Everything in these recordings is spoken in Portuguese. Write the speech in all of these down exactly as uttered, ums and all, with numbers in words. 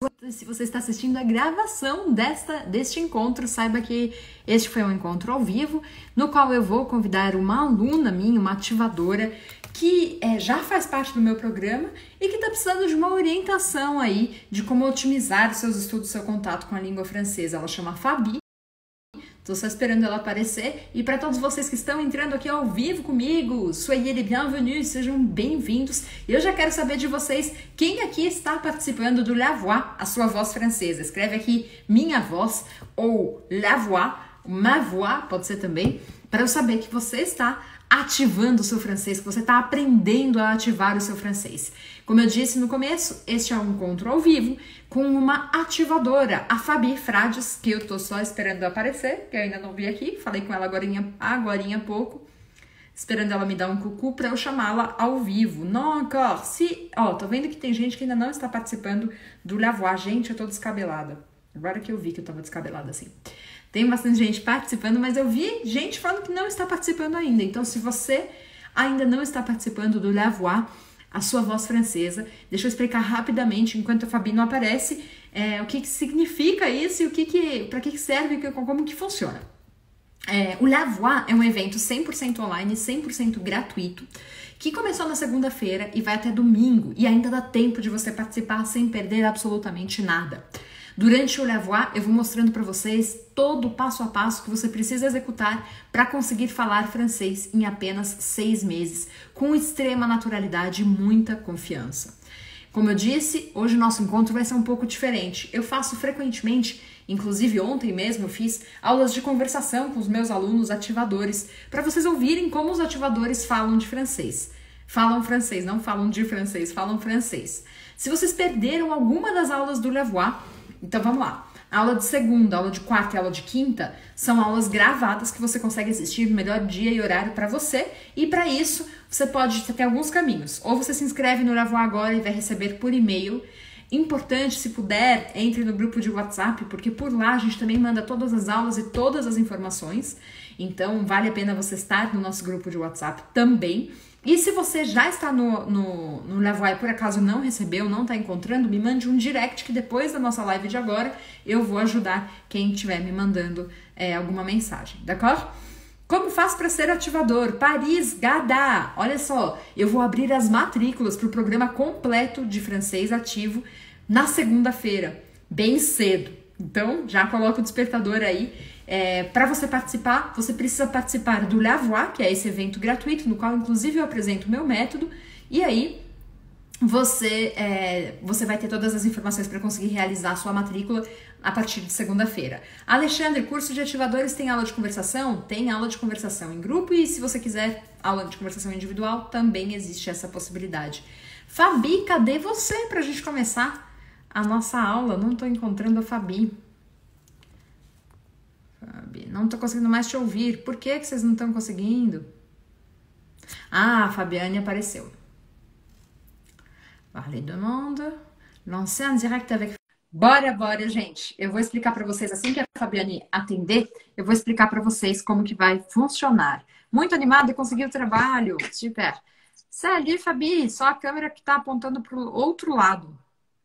Se você está assistindo a gravação desta, deste encontro, saiba que este foi um encontro ao vivo, no qual eu vou convidar uma aluna minha, uma ativadora, que é, já faz parte do meu programa e que está precisando de uma orientação aí de como otimizar os seus estudos, seu contato com a língua francesa. Ela chama Fabi. Estou só esperando ela aparecer. E para todos vocês que estão entrando aqui ao vivo comigo, soyez les bienvenus, sejam bem-vindos. Eu já quero saber de vocês quem aqui está participando do La Voix, a sua voz francesa. Escreve aqui minha voz ou La Voix, ma voix, pode ser também, para eu saber que você está ativando o seu francês, que você está aprendendo a ativar o seu francês. Como eu disse no começo, este é um encontro ao vivo com uma ativadora, a Fabi Frades, que eu tô só esperando aparecer, que eu ainda não vi aqui, falei com ela agorinha, agorinha há pouco, esperando ela me dar um cucu para eu chamá-la ao vivo. Non encore, se... Ó, tô vendo que tem gente que ainda não está participando do La Voix. Gente, eu tô descabelada. Agora que eu vi que eu tava descabelada assim. Tem bastante gente participando, mas eu vi gente falando que não está participando ainda. Então, se você ainda não está participando do La Voix, a sua voz francesa, deixa eu explicar rapidamente, enquanto a Fabi não aparece, é, o que, que significa isso e o que que, para que, que serve e como que funciona. É, o La Voix é um evento cem por cento online, cem por cento gratuito, que começou na segunda-feira e vai até domingo. E ainda dá tempo de você participar sem perder absolutamente nada. Durante o La Voix, eu vou mostrando para vocês todo o passo a passo que você precisa executar para conseguir falar francês em apenas seis meses, com extrema naturalidade e muita confiança. Como eu disse, hoje o nosso encontro vai ser um pouco diferente. Eu faço frequentemente, inclusive ontem mesmo eu fiz aulas de conversação com os meus alunos ativadores, para vocês ouvirem como os ativadores falam de francês. Falam francês, não falam de francês, falam francês. Se vocês perderam alguma das aulas do La Voix, então vamos lá, a aula de segunda, a aula de quarta e a aula de quinta são aulas gravadas que você consegue assistir no melhor dia e horário para você, e para isso você pode ter alguns caminhos. Ou você se inscreve no La Voix agora e vai receber por e-mail. Importante, se puder, entre no grupo de WhatsApp, porque por lá a gente também manda todas as aulas e todas as informações, então vale a pena você estar no nosso grupo de WhatsApp também. E se você já está no, no, no La Voix e por acaso não recebeu, não está encontrando, me mande um direct que depois da nossa live de agora eu vou ajudar quem estiver me mandando é, alguma mensagem, d'accord? Como faz para ser ativador? Paris Gada! Olha só, eu vou abrir as matrículas para o programa completo de francês ativo na segunda-feira, bem cedo. Então, já coloca o despertador aí. É, para você participar, você precisa participar do La Voix, que é esse evento gratuito, no qual inclusive eu apresento o meu método, e aí você, é, você vai ter todas as informações para conseguir realizar a sua matrícula a partir de segunda-feira. Alexandre, curso de ativadores tem aula de conversação? Tem aula de conversação em grupo, e se você quiser aula de conversação individual, também existe essa possibilidade. Fabi, cadê você para a gente começar a nossa aula? Não estou encontrando a Fabi. Fabi, não tô conseguindo mais te ouvir. Por que que vocês não estão conseguindo? Ah, a Fabiane apareceu. Parler de monde. Lancer un direct avec... Bora, bora, gente. Eu vou explicar para vocês, assim que a Fabiane atender, eu vou explicar para vocês como que vai funcionar. Muito animada e conseguiu o trabalho. Super. Salut, Fabi. Só a câmera que tá apontando pro outro lado.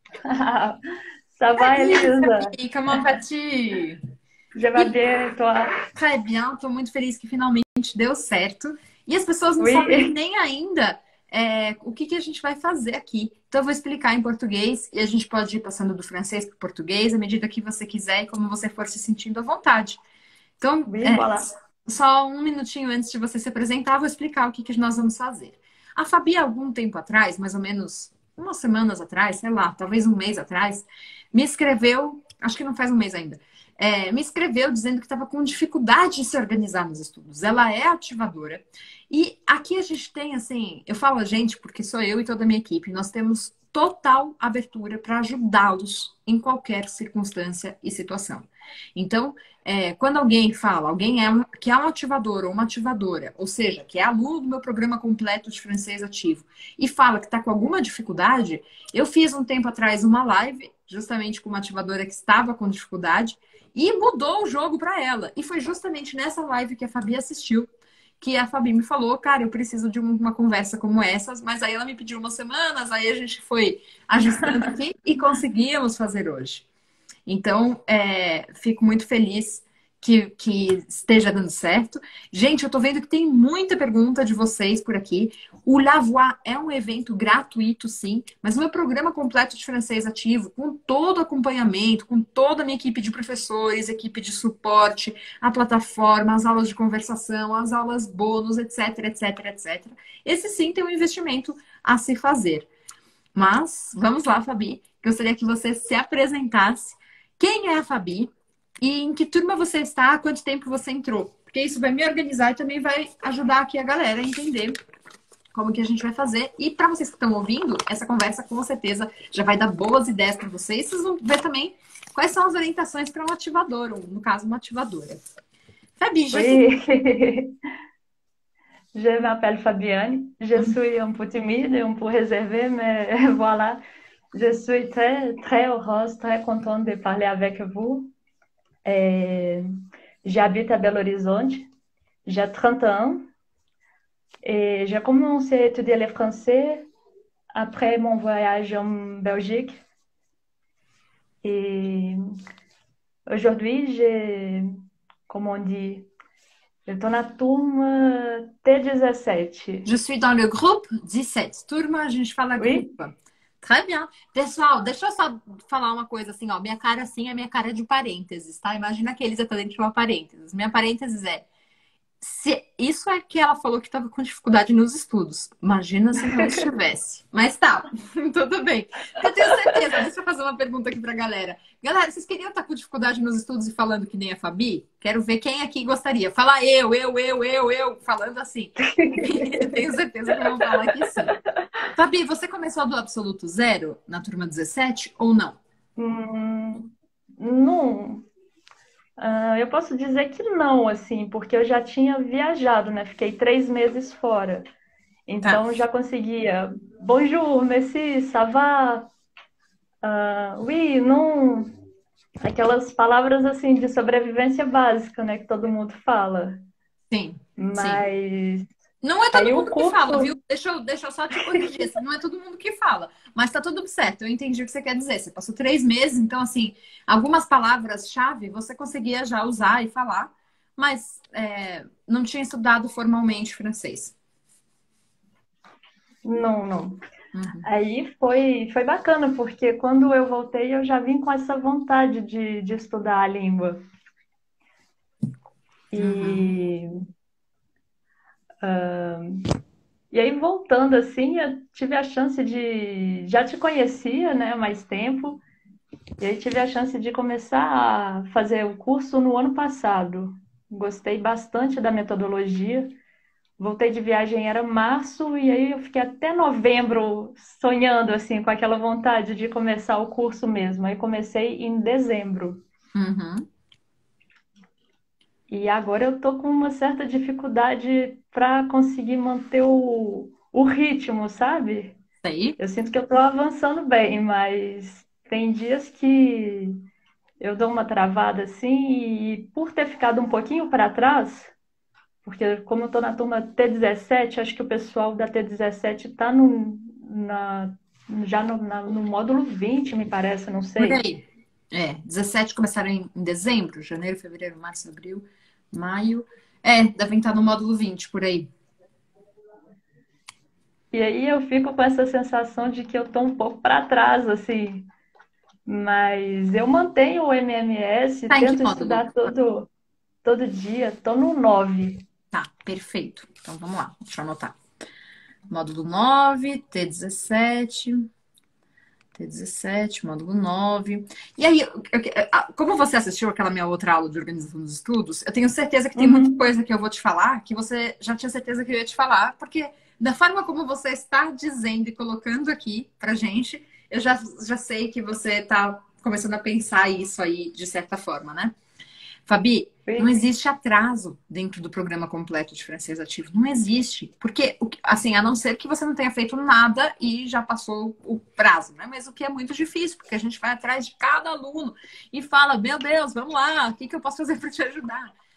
Ça va, Elisa? Fabi, comment vas-tu? Je vais bien, toi? Très bien, tô muito feliz que finalmente deu certo. E as pessoas não Oui. sabem nem ainda é, o que, que a gente vai fazer aqui. Então eu vou explicar em português e a gente pode ir passando do francês para o português à medida que você quiser e como você for se sentindo à vontade. Então, Oui, é, voilà. só um minutinho antes de você se apresentar, eu vou explicar o que, que nós vamos fazer. A Fabi, há algum tempo atrás, mais ou menos umas semanas atrás, sei lá, talvez um mês atrás, me escreveu, acho que não faz um mês ainda, É, me escreveu dizendo que estava com dificuldade de se organizar nos estudos. Ela é ativadora. E aqui a gente tem, assim, eu falo a gente porque sou eu e toda a minha equipe, nós temos total abertura para ajudá-los em qualquer circunstância e situação. Então, é, quando alguém fala, alguém é um, que é um ativador ou uma ativadora, ou seja, que é aluno do meu programa completo de francês ativo, e fala que está com alguma dificuldade, eu fiz um tempo atrás uma live, justamente com uma ativadora que estava com dificuldade, e mudou o jogo para ela. E foi justamente nessa live que a Fabi assistiu que a Fabi me falou, cara, eu preciso de um- uma conversa como essas, mas aí ela me pediu umas semanas, aí a gente foi ajustando aqui e conseguimos fazer hoje. Então, é, fico muito feliz que, que esteja dando certo. Gente, eu tô vendo que tem muita pergunta de vocês por aqui. O Lavoie é um evento gratuito, sim, mas o meu programa completo de francês ativo, com todo o acompanhamento, com toda a minha equipe de professores, equipe de suporte, a plataforma, as aulas de conversação, as aulas bônus, etc, etc, etcétera. Esse sim tem um investimento a se fazer. Mas, vamos lá, Fabi. Gostaria que você se apresentasse. Quem é a Fabi? E em que turma você está? Há quanto tempo você entrou? Porque isso vai me organizar e também vai ajudar aqui a galera a entender como que a gente vai fazer. E para vocês que estão ouvindo, essa conversa com certeza já vai dar boas ideias para vocês. Vocês vão ver também quais são as orientações para um ativador, ou no caso, uma ativadora. Fabi, já Oui, je m'appelle Fabienne. Je suis un peu timide et un peu réservée, mais voilà, je suis très, très heureuse, très contente de parler avec vous. Et j'habite à Belo Horizonte, j'ai trente ans et j'ai commencé à étudier le français après mon voyage en Belgique. Et aujourd'hui, j'ai, comment on dit, eu tô na turma T dezessete. Je suis dans le groupe dezessete. Turma, a gente fala Oui? grupo. Très bien. Pessoal, deixa eu só falar uma coisa assim, ó. Minha cara assim é minha cara de parênteses, tá? Imagina que eles estão dentro de uma parênteses. Minha parênteses é se isso é que ela falou que estava com dificuldade nos estudos. Imagina se não estivesse. Mas tá, tudo bem. Eu tenho certeza. Deixa eu fazer uma pergunta aqui pra galera. Galera, vocês queriam estar com dificuldade nos estudos e falando que nem a Fabi? Quero ver quem aqui gostaria. Fala eu, eu, eu, eu, eu, falando assim. Tenho certeza que vão falar que sim. Fabi, você começou do absoluto zero na turma dezessete ou não? Hum, não. Ah, eu posso dizer que não, assim, porque eu já tinha viajado, né? Fiquei três meses fora. Tá. Então já conseguia. Bonjour, merci, ça va? Ah, oui, non. Aquelas palavras assim de sobrevivência básica, né? Que todo mundo fala. Sim, sim. Mas Não é todo aí o mundo que fala, curso. viu? Deixa eu, deixa eu só te corrigir. Assim, não é todo mundo que fala. Mas tá tudo certo. Eu entendi o que você quer dizer. Você passou três meses, então, assim, algumas palavras-chave você conseguia já usar e falar, mas é, não tinha estudado formalmente francês. Não, não. Uhum. Aí foi, foi bacana, porque quando eu voltei, eu já vim com essa vontade de, de estudar a língua. E, e aí, voltando assim, eu tive a chance de. Já te conhecia, né, há mais tempo, e aí tive a chance de começar a fazer o curso no ano passado. Gostei bastante da metodologia. Voltei de viagem, era março, e aí eu fiquei até novembro sonhando, assim, com aquela vontade de começar o curso mesmo. Aí comecei em dezembro. Uhum. E agora eu tô com uma certa dificuldade para conseguir manter o, o ritmo, sabe? Sei. Eu sinto que eu tô avançando bem, mas tem dias que eu dou uma travada assim, e por ter ficado um pouquinho para trás, porque como eu tô na turma T dezessete, acho que o pessoal da T dezessete tá no, na, já no, na- no módulo vinte, me parece, não Por sei. aí. É, dezessete começaram em em dezembro, janeiro, fevereiro, março, abril, maio. É, devem estar no módulo vinte, por aí. E aí eu fico com essa sensação de que eu tô um pouco para trás, assim. Mas eu mantenho o M M S, Tá em que tento módulo? estudar todo, todo dia. Tô no nove. Tá, perfeito. Então vamos lá, deixa eu anotar. Módulo nove, T dezessete, T dezessete, módulo nove. E aí, eu- eu- a- como você assistiu aquela minha outra aula de organização dos estudos, eu tenho certeza que tem muita Uhum. coisa que eu vou te falar que você já tinha certeza que eu ia te falar, porque da forma como você está dizendo e colocando aqui pra gente, eu já, já sei que você tá começando a pensar isso aí de certa forma, né? Fabi, não Sim. existe atraso dentro do programa completo de francês ativo. Não existe. Porque, o que- assim, a não ser que você não tenha feito nada e já passou o prazo, né? Mas o que é muito difícil, porque a gente vai atrás de cada aluno e fala, meu Deus, vamos lá, o que que eu posso fazer para te ajudar?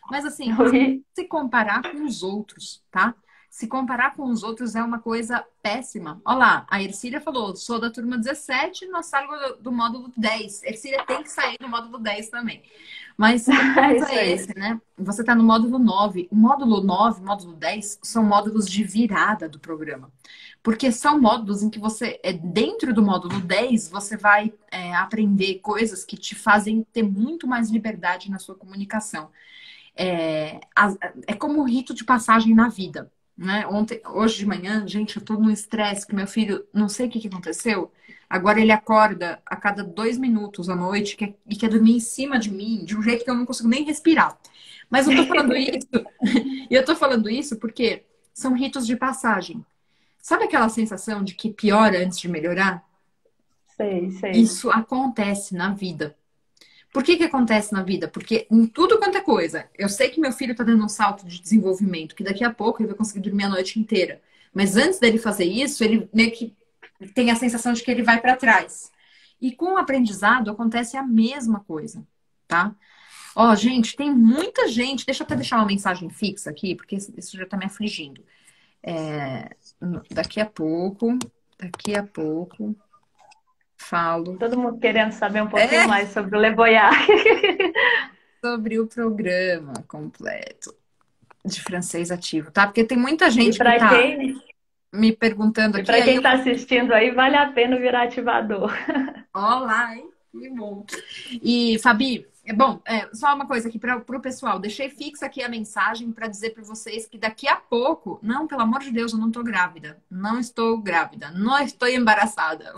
Mas assim, Oi. se comparar com os outros, tá? Se comparar com os outros é uma coisa péssima. Olha lá, a Ercília falou, sou da turma dezessete, nós saímos do, do módulo dez. Ercília tem que sair do módulo dez também. Mas o ponto Isso é aí. esse, né? Você está no módulo nove. O módulo nove, módulo dez são módulos de virada do programa. Porque são módulos em que você, é, dentro do módulo dez, você vai é, aprender coisas que te fazem ter muito mais liberdade na sua comunicação. É, a- é como um rito de passagem na vida, né? Ontem, hoje de manhã, gente, eu tô num estresse que meu filho, não sei o que que aconteceu. Agora ele acorda a cada dois minutos à noite quer- e quer dormir em cima de mim, de um jeito que eu não consigo nem respirar. Mas eu tô falando isso, e eu tô falando isso porque são ritos de passagem. Sabe aquela sensação de que piora antes de melhorar? Sei, sei. Isso acontece na vida. Por que que acontece na vida? Porque em tudo quanto é coisa, eu sei que meu filho tá dando um salto de desenvolvimento, que daqui a pouco ele vai conseguir dormir a noite inteira. Mas antes dele fazer isso, ele meio que tem a sensação de que ele vai para trás. E com o aprendizado acontece a mesma coisa, tá? Ó, gente, tem muita gente. Deixa eu até deixar uma mensagem fixa aqui, porque isso já tá me afligindo. É, daqui a pouco, daqui a pouco, falo. Todo mundo querendo saber um pouquinho É mais sobre o Le Voyage. sobre o programa completo de francês ativo, tá? Porque tem muita E gente que para tá quem, me perguntando e aqui, para aí quem eu está vou. assistindo aí, vale a pena virar ativador. Olá, hein? Que bom. E, Fabi, é bom, é, só uma coisa aqui para o pessoal. Deixei fixa aqui a mensagem para dizer para vocês que daqui a pouco, não, pelo amor de Deus, eu não estou grávida. Não estou grávida. Não estou embaraçada.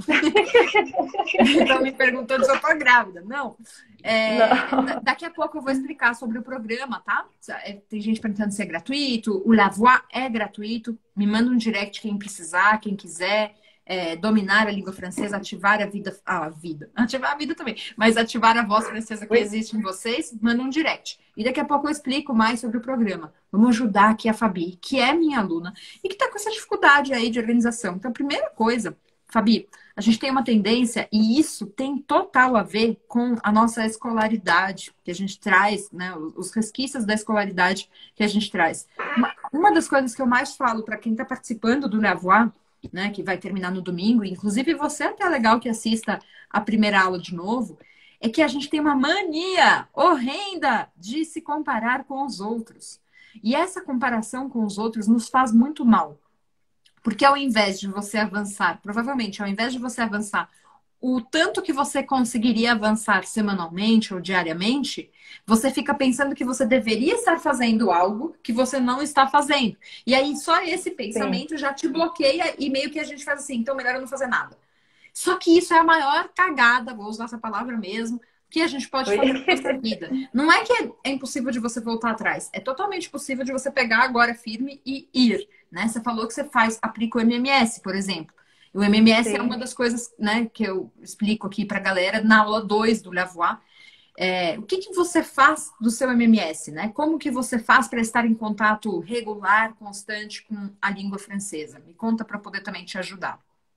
Estão me perguntando se eu estou grávida. Não. É, da- Não. daqui a pouco eu vou explicar sobre o programa, tá? É, tem gente perguntando se é gratuito. O Lavoie é gratuito. Me manda um direct quem precisar, quem quiser. É, dominar a língua francesa, ativar a vida, ah, a vida, ativar a vida também, mas ativar a voz francesa que Oi? existe em vocês, manda um direct. E daqui a pouco eu explico mais sobre o programa. Vamos ajudar aqui a Fabi, que é minha aluna e que está com essa dificuldade aí de organização. Então, a primeira coisa, Fabi, a gente tem uma tendência, e isso tem total a ver com a nossa escolaridade, que a gente traz, né? Os resquícios da escolaridade que a gente traz. Uma, uma das coisas que eu mais falo para quem está participando do Lavoie, né, que vai terminar no domingo, inclusive você até é legal que assista a primeira aula de novo, é que a gente tem uma mania horrenda de se comparar com os outros. E essa comparação com os outros nos faz muito mal. Porque ao invés de você avançar, provavelmente ao invés de você avançar o tanto que você conseguiria avançar semanalmente ou diariamente, você fica pensando que você deveria estar fazendo algo que você não está fazendo. E aí só esse Sim. pensamento já te bloqueia e meio que a gente faz assim, então melhor eu não fazer nada. Só que isso é a maior cagada, vou usar essa palavra mesmo, que a gente pode Oi? fazer na nossa vida. Não é que é impossível de você voltar atrás, é totalmente possível de você pegar agora firme e ir, né? Você falou que você faz, aplica o M M S, por exemplo. O M M S é uma Sim. das coisas, né, que eu explico aqui para a galera na aula dois do Lavoie. É, o que, que você faz do seu M M S, né? Como que você faz para estar em contato regular, constante com a língua francesa? Me conta para poder também te ajudar.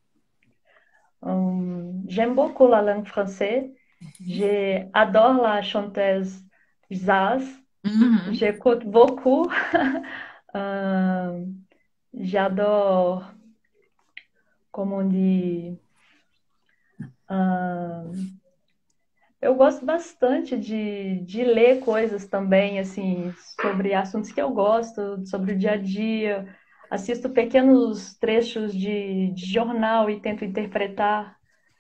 Hum, j'aime beaucoup la langue française. J'adore la chanteuse Zaz. Uhum. J'écoute beaucoup. Euh, j'adore, como on dit, euh, eu gosto bastante de, de ler coisas também, assim, sobre assuntos que eu gosto, sobre o dia a dia. Assisto pequenos trechos de, de jornal e tento interpretar.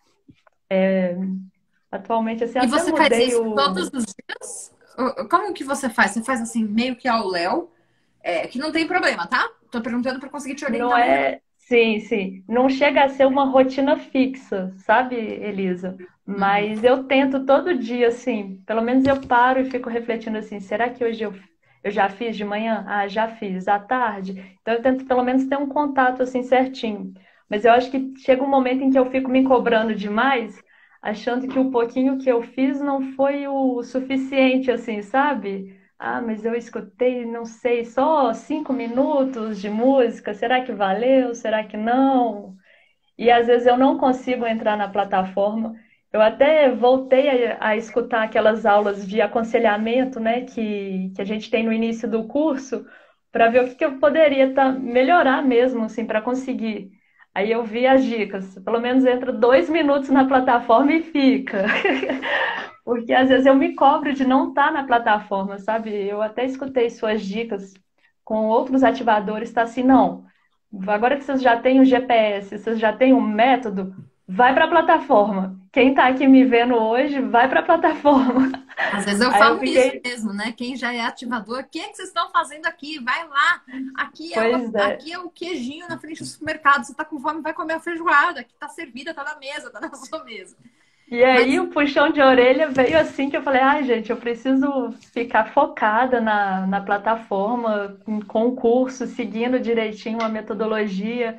Atualmente, assim, E até você faz mudei isso todos o. os dias? Ou- Como que você faz? Você faz assim, meio que ao léu, é, que não tem problema, tá? Tô perguntando para conseguir te Não orientar melhor. é. Sim, sim. Não chega a ser uma rotina fixa, sabe, Elisa? Uhum. Mas eu tento todo dia, assim. Pelo menos eu paro e fico refletindo assim: será que hoje eu, eu já fiz de manhã? Ah, já fiz. À tarde? Então eu tento pelo menos ter um contato assim certinho. Mas eu acho que chega um momento em que eu fico me cobrando demais, achando que o pouquinho que eu fiz não foi o suficiente, assim, sabe? Ah, mas eu escutei, não sei, só cinco minutos de música. Será que valeu? Será que não? E às vezes eu não consigo entrar na plataforma. Eu até voltei a, a escutar aquelas aulas de aconselhamento, né, que, que a gente tem no início do curso, para ver o que, que eu poderia tá, melhorar mesmo, assim, para conseguir. Aí eu vi as dicas. Pelo menos entra dois minutos na plataforma e fica. Porque às vezes eu me cobro de não estar na plataforma, sabe? Eu até escutei suas dicas com outros ativadores, tá assim, não. Agora que vocês já têm o G P S, vocês já têm um método, vai para a plataforma. Quem está aqui me vendo hoje, vai para a plataforma. Às vezes eu Aí eu falo isso fiquei, mesmo, né? Quem já é ativador, o que é que vocês estão fazendo aqui? Vai lá. Aqui é, o, pois é. aqui é o queijinho na frente do supermercado. Você tá com fome, vai comer a feijoada. Aqui tá servida, tá na mesa, tá na sua mesa. E aí Mas o puxão de orelha veio assim que eu falei, ai gente, eu preciso ficar focada na, na plataforma, com, com o curso, seguindo direitinho a metodologia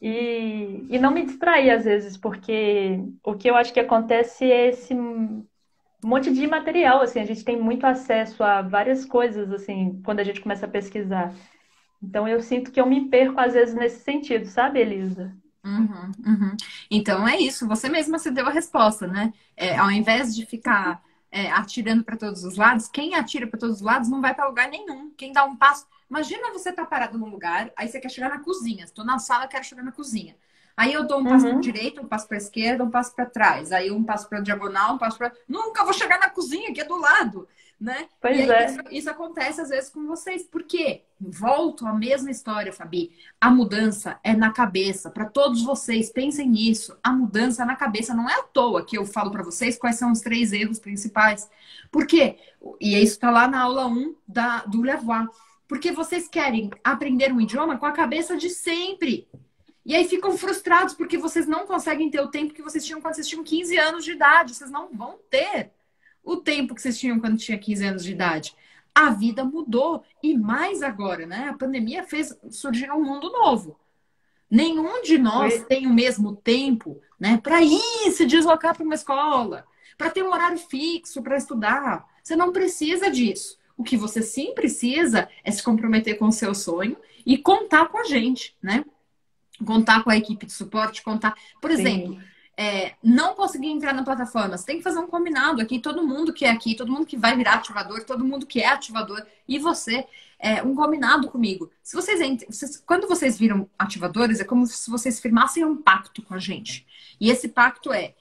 e, e não me distrair às vezes, porque o que eu acho que acontece é esse monte de material, assim, a gente tem muito acesso a várias coisas, assim, quando a gente começa a pesquisar. Então eu sinto que eu me perco às vezes nesse sentido, sabe, Elisa? Uhum, uhum. Então é isso, você mesma se deu a resposta, né? É, ao invés de ficar é, atirando para todos os lados, quem atira para todos os lados não vai para lugar nenhum. Quem dá um passo. Imagina você tá parado num lugar, aí você quer chegar na cozinha. Estou na sala, quero chegar na cozinha. Aí eu dou um passo para Uhum, direita, um passo para esquerda, um passo para trás. Aí um passo para diagonal, um passo para. Nunca vou chegar na cozinha, que é do lado, né? E pois aí isso, é. isso acontece às vezes com vocês. Por quê? Volto à mesma história, Fabi. A mudança é na cabeça. Para todos vocês, pensem nisso. A mudança é na cabeça. Não é à toa que eu falo para vocês quais são os três erros principais. Por quê? E isso está lá na aula um da, do Levoir. Porque vocês querem aprender um idioma com a cabeça de sempre. E aí ficam frustrados porque vocês não conseguem ter o tempo que vocês tinham quando vocês tinham quinze anos de idade. Vocês não vão ter o tempo que vocês tinham quando tinha quinze anos de idade. A vida mudou. E mais agora, né? A pandemia fez surgir um mundo novo. Nenhum de nós Foi- tem o mesmo tempo, né? Para ir se deslocar para uma escola, para ter um horário fixo para estudar. Você não precisa disso. O que você sim precisa é se comprometer com o seu sonho e contar com a gente, né? Contar com a equipe de suporte, contar. Por exemplo, Sim. é, não conseguir entrar na plataforma, você tem que fazer um combinado aqui, todo mundo que é aqui, todo mundo que vai virar ativador, todo mundo que é ativador, e você, é, um combinado comigo. Se vocês, ent- vocês- quando vocês viram ativadores, é como se vocês firmassem um pacto com a gente. E esse pacto é: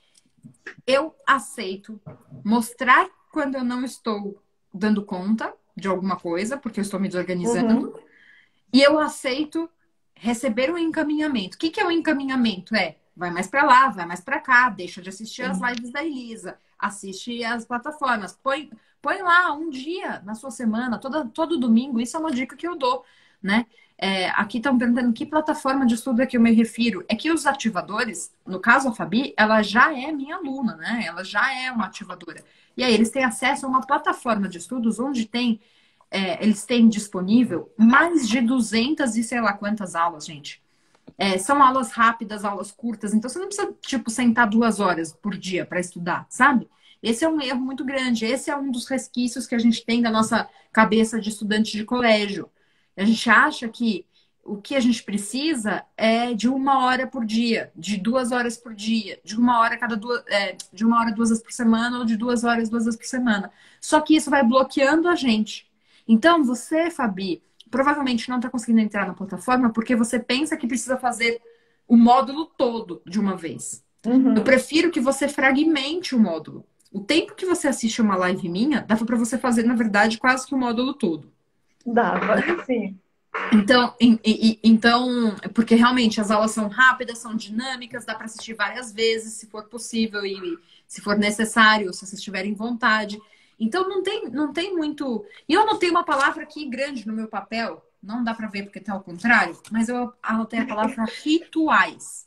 eu aceito mostrar quando eu não estou dando conta de alguma coisa, porque eu estou me desorganizando, Uhum, e eu aceito receber um encaminhamento. O que que é o encaminhamento? É, vai mais para lá, vai mais para cá, deixa de assistir as sim. lives da Elisa, assiste as plataformas, põe, põe lá um dia na sua semana, toda, todo domingo. Isso é uma dica que eu dou, né? É, aqui estão perguntando que plataforma de estudo é que eu me refiro. É que os ativadores, no caso a Fabi, ela já é minha aluna, né? Ela já é uma ativadora. E aí eles têm acesso a uma plataforma de estudos onde tem é, eles têm disponível mais de duzentas e sei lá quantas aulas, gente. É, são aulas rápidas, aulas curtas, então você não precisa, tipo, sentar duas horas por dia para estudar, sabe? Esse é um erro muito grande. Esse é um dos resquícios que a gente tem da nossa cabeça de estudante de colégio. A gente acha que o que a gente precisa é de uma hora por dia, de duas horas por dia, de uma hora cada duas, é, de uma hora duas vezes por semana ou de duas horas duas vezes por semana. Só que isso vai bloqueando a gente. Então, você, Fabi, provavelmente não está conseguindo entrar na plataforma porque você pensa que precisa fazer o módulo todo de uma vez. Eu Uhum. prefiro que você fragmente o módulo. O tempo que você assiste uma live minha, dava para você fazer, na verdade, quase que o módulo todo. Dava, sim. Então, em- e- e- então, porque realmente as aulas são rápidas, são dinâmicas, dá para assistir várias vezes, se for possível e se for necessário, se vocês tiverem vontade. Então, não tem, não tem muito. E eu anotei uma palavra aqui grande no meu papel, não dá para ver porque tá ao contrário, mas eu anotei a palavra rituais.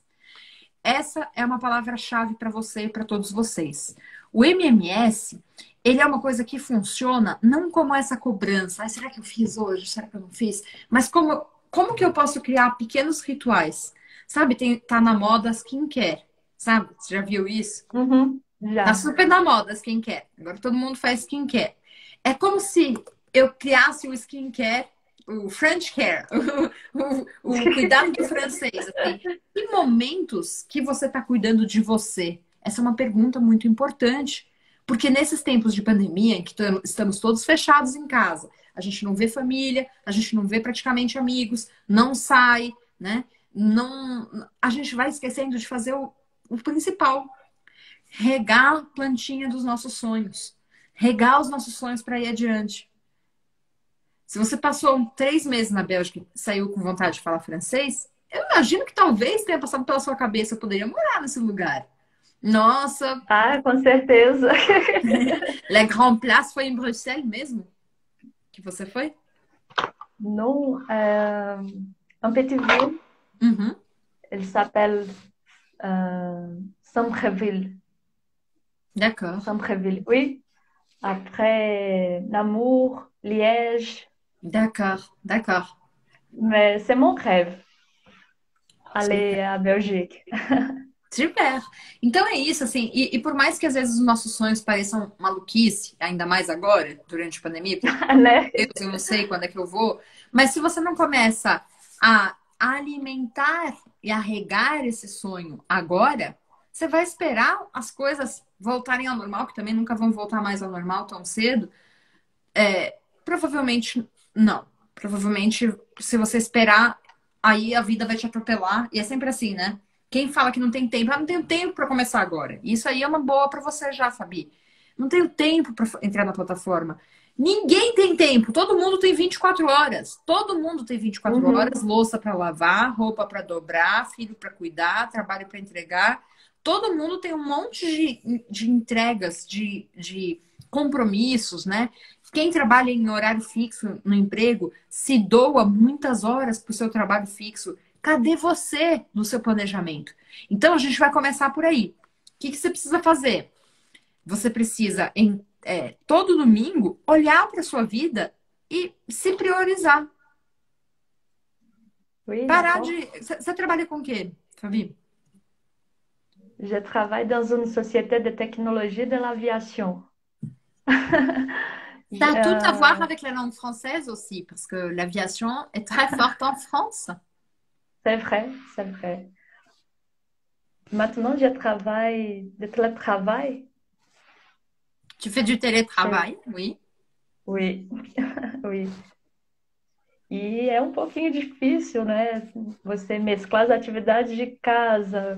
Essa é uma palavra-chave para você e para todos vocês. O M M S, ele é uma coisa que funciona não como essa cobrança. Ah, será que eu fiz hoje? Será que eu não fiz? Mas como, como que eu posso criar pequenos rituais? Sabe, tem, tá na moda skincare, sabe? Você já viu isso? Uhum. Tá Já. super na moda skincare. Agora todo mundo faz skincare. É como se eu criasse o skincare, o French care, o, o, o cuidado do francês. Assim. Em momentos que você tá cuidando de você. Essa é uma pergunta muito importante, porque nesses tempos de pandemia, em que tam- estamos todos fechados em casa, a gente não vê família, a gente não vê praticamente amigos, não sai, né? Não, a gente vai esquecendo de fazer o, o principal, regar a plantinha dos nossos sonhos, regar os nossos sonhos para ir adiante. Se você passou três meses na Bélgica e saiu com vontade de falar francês, eu imagino que talvez tenha passado pela sua cabeça, eu poderia morar nesse lugar. Nossa, Ah, com certeza. La Grande Place foi em Bruxelas mesmo? Que você foi? Non, euh, un petit ville, Uhum. elle s'appelle euh, Sombreville. D'accord, Sombreville, oui. Après Namur, Liège. d'accord, d'accord. Mais c'est mon rêve, Super. aller à Belgique. Super. Então é isso, assim, e, e por mais que às vezes os nossos sonhos pareçam maluquice, ainda mais agora, durante a pandemia, porque Né? Deus, eu não sei quando é que eu vou, mas se você não começa a alimentar e a regar esse sonho agora, você vai esperar as coisas voltarem ao normal, que também nunca vão voltar mais ao normal tão cedo. É, provavelmente não. Provavelmente, se você esperar, aí a vida vai te atropelar. E é sempre assim, né? Quem fala que não tem tempo, ah, não tenho tempo para começar agora. Isso aí é uma boa para você já, Fabi. Não tenho tempo para entrar na plataforma. Ninguém tem tempo. Todo mundo tem vinte e quatro horas. Todo mundo tem vinte e quatro Uhum. horas, louça para lavar, roupa para dobrar, filho para cuidar, trabalho para entregar. Todo mundo tem um monte de, de entregas, de, de compromissos, né? Quem trabalha em horário fixo no emprego se doa muitas horas para o seu trabalho fixo. Cadê você no seu planejamento? Então a gente vai começar por aí. O que, que você precisa fazer? Você precisa, em, é, todo domingo, olhar para a sua vida e se priorizar. Oui, Parar d'accord. de. Você você trabalha com o quê, Fabi? Je travaille dans une société de technologie de l'aviation. Ça a tout à voir Euh, avec la langue française aussi, parce que l'aviation est très forte en France. c'est vrai, c'est vrai. Maintenant, je travaille de télétravail. Tu fais du C'est- télétravail, oui. Oui, oui. E é um pouquinho difícil, né? Você mesclar as atividades de casa,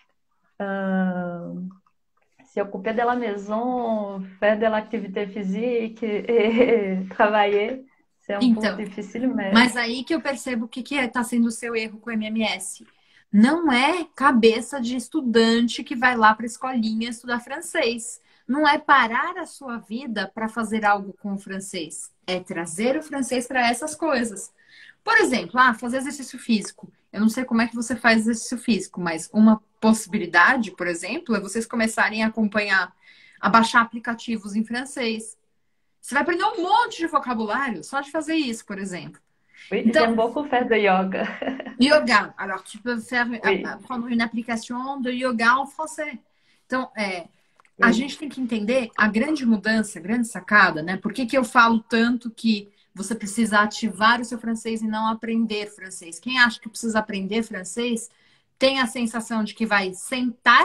se occuper de la maison, faire de l'activité physique et travailler. C'est un peu Então, difficile, mais mas aí que eu percebo o que que está sendo o seu erro com o M M S. Não é cabeça de estudante que vai lá para a escolinha estudar francês. Não é parar a sua vida para fazer algo com o francês. É trazer o francês para essas coisas. Por exemplo, ah, fazer exercício físico. Eu não sei como é que você faz exercício físico, mas uma possibilidade, por exemplo, é vocês começarem a acompanhar, a baixar aplicativos em francês. Você vai aprender um monte de vocabulário só de fazer isso, por exemplo. oui, Então, j'aime beaucoup faire de yoga. yoga. Alors, tu peux faire, Oui, prendre une application de yoga en français. Então, é, a oui. gente tem que entender a grande mudança, a grande sacada, né? Por que que eu falo tanto que você precisa ativar o seu francês e não aprender francês? Quem acha que precisa aprender francês tem a sensação de que vai sentar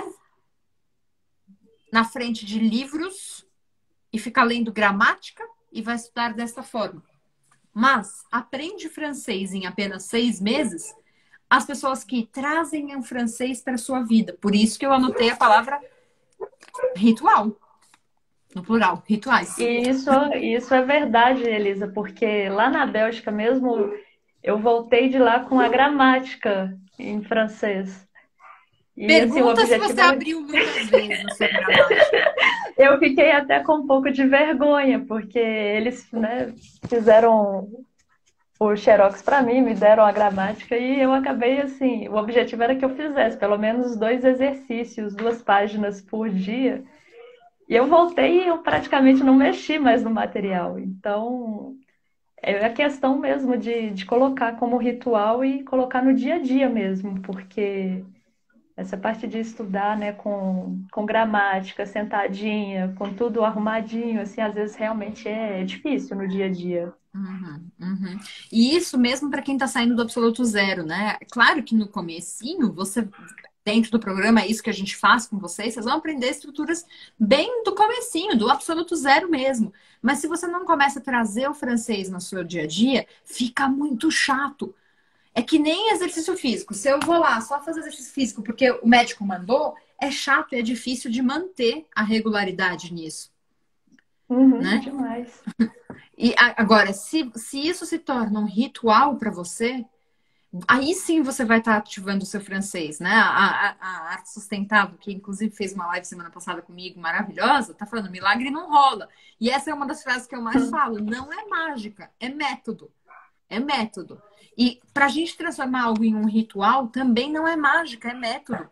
na frente de livros e ficar lendo gramática e vai estudar dessa forma. Mas aprende francês em apenas seis meses as pessoas que trazem o francês para a sua vida. Por isso que eu anotei a palavra ritual, no plural, rituais. E isso, isso é verdade, Elisa, porque lá na Bélgica mesmo eu voltei de lá com a gramática em francês. E assim, o Pergunta se objetivo você era. abriu muitas vezes a sua gramática. Eu fiquei até com um pouco de vergonha, porque eles, né, fizeram o Xerox para mim, me deram a gramática e eu acabei assim. O objetivo era que eu fizesse pelo menos dois exercícios, duas páginas por dia. E eu voltei e eu praticamente não mexi mais no material. Então, é a questão mesmo de, de colocar como ritual e colocar no dia a dia mesmo, porque essa parte de estudar, né, com, com gramática, sentadinha, com tudo arrumadinho, assim, às vezes realmente é difícil no dia a dia. Uhum, uhum. E isso mesmo para quem está saindo do absoluto zero, né? Claro que no comecinho você dentro do programa, é isso que a gente faz com vocês, vocês vão aprender estruturas bem do comecinho, do absoluto zero mesmo. Mas se você não começa a trazer o francês no seu dia a dia, fica muito chato. É que nem exercício físico. Se eu vou lá só fazer exercício físico porque o médico mandou, é chato e é difícil de manter a regularidade nisso. Uhum, né? demais. E agora, se, se isso se torna um ritual para você, aí sim você vai estar ativando o seu francês, né? A, a, a Arte Sustentável, que inclusive fez uma live semana passada comigo, maravilhosa, tá falando, milagre não rola. E essa é uma das frases que eu mais falo. Não é mágica, é método. É método. E pra gente transformar algo em um ritual, também não é mágica, é método.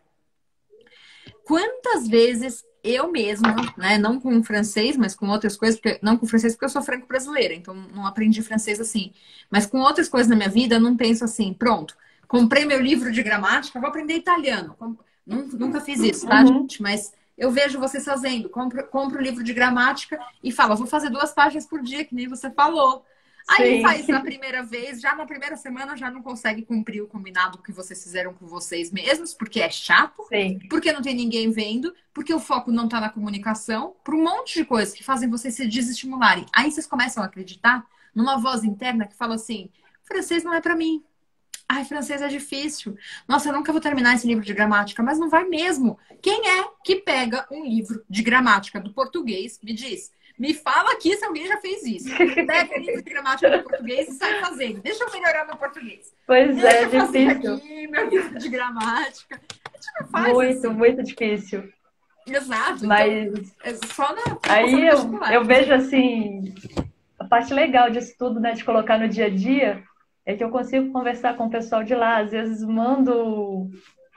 Quantas vezes eu mesma, né, não com francês, mas com outras coisas, porque, não com francês porque eu sou franco-brasileira, então não aprendi francês assim, mas com outras coisas na minha vida, eu não penso assim, pronto, comprei meu livro de gramática, vou aprender italiano. Nunca, nunca fiz isso, tá, Uhum. gente? Mas eu vejo vocês fazendo, compro, compro o livro de gramática e falo, vou fazer duas páginas por dia, que nem você falou. Aí Sim. faz na primeira vez, já na primeira semana já não consegue cumprir o combinado que vocês fizeram com vocês mesmos, porque é chato, Sim. porque não tem ninguém vendo, porque o foco não tá na comunicação, por um monte de coisas que fazem vocês se desestimularem. Aí vocês começam a acreditar numa voz interna que fala assim, francês não é pra mim. Ai, francês é difícil. Nossa, eu nunca vou terminar esse livro de gramática, mas não vai mesmo. Quem é que pega um livro de gramática do português, me diz, me fala aqui se alguém já fez isso. Pega o livro de gramática do português e sai fazendo. Deixa eu melhorar meu português. Pois Deixa é, eu fazer difícil. aqui meu livro de gramática. A gente não faz Muito, assim. muito difícil. Exato. Mas Então, é só na aí eu, eu vejo assim, a parte legal disso tudo, né, de colocar no dia a dia, é que eu consigo conversar com o pessoal de lá. Às vezes mando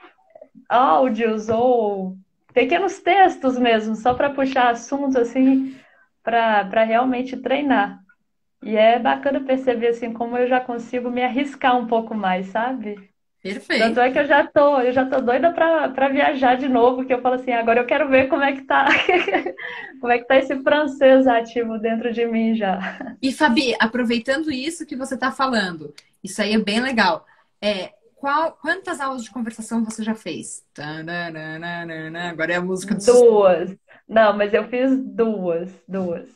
áudios ou pequenos textos mesmo, só para puxar assunto assim, para realmente treinar. E é bacana perceber assim como eu já consigo me arriscar um pouco mais, sabe? Perfeito. Tanto é que eu já tô, eu já tô doida para para viajar de novo, que eu falo assim, agora eu quero ver como é que tá, como é que tá esse francês ativo dentro de mim já. E Fabi, aproveitando isso que você está falando, isso aí é bem legal. É, qual, quantas aulas de conversação você já fez? Tananana, agora é a música do Duas. Não, mas eu fiz duas, duas.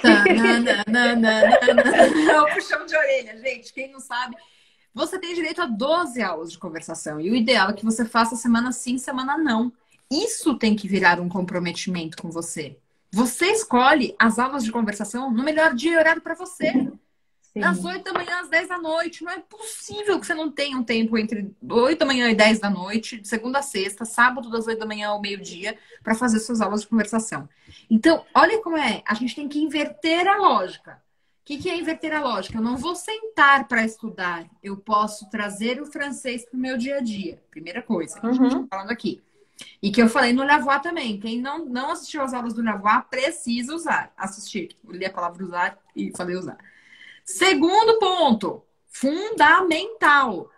É o puxão de orelha, gente. Quem não sabe, você tem direito a doze aulas de conversação. E o ideal é que você faça semana sim, semana não. Isso tem que virar um comprometimento com você. Você escolhe as aulas de conversação no melhor dia e horário para você. Sim. Das oito da manhã às dez da noite. Não é possível que você não tenha um tempo entre oito da manhã e dez da noite, de segunda a sexta, sábado das oito da manhã ao meio-dia, para fazer suas aulas de conversação. Então, olha como é. A gente tem que inverter a lógica. O que, que é inverter a lógica? Eu não vou sentar para estudar. Eu posso trazer o francês para o meu dia a dia. Primeira coisa que a gente Uhum. está falando aqui. E que eu falei no Lavoie também. Quem não, não assistiu às aulas do Lavoie precisa usar. Assistir. Eu li a palavra usar e falei usar. Segundo ponto, fundamental.